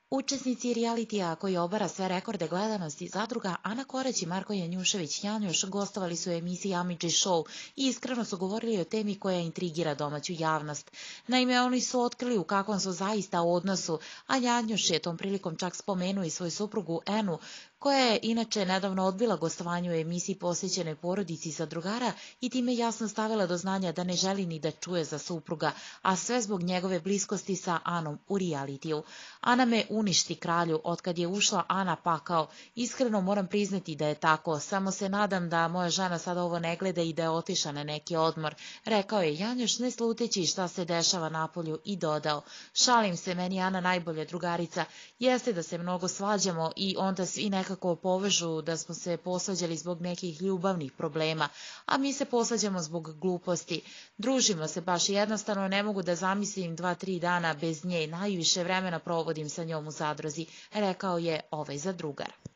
Učesnici realitija koji obara sve rekorde gledanosti zadruga Ana Korać i Marko Janjušević Janjuš gostovali su u emisiji Amidži Show i iskreno su govorili o temi koja intrigira domaću javnost. Naime, oni su otkrili u kakvom su zaista odnosu, a Janjuš je tom prilikom čak spomenuo i svoju suprugu Enu, koja je inače nedavno odbila gostovanje u emisiji posvećenoj porodici zadrugara i time jasno stavila do znanja da ne želi ni da čuje za supruga, a sve zbog njegove bliskosti sa Anom u realitiju. Ana me uništi, kralju, otkad je ušla Ana pakao. Iskreno moram priznati da je tako, samo se nadam da moja žena sada ovo ne gleda i da je otišla na neki odmor, rekao je Janjuš ne sluteći šta se dešava napolju i dodao: šalim se, meni je Ana najbolja drugarica, jeste da se mnogo svađamo i onda svi nekako povežu da smo se posvađali zbog nekih ljubavnih problema, a mi se posvađamo zbog gluposti. Družimo se baš i jednostavno ne mogu da zamislim 2-3 dana bez nje, najviše vremena provodim sa njom u zadruzi, rekao je ovaj zadrugar.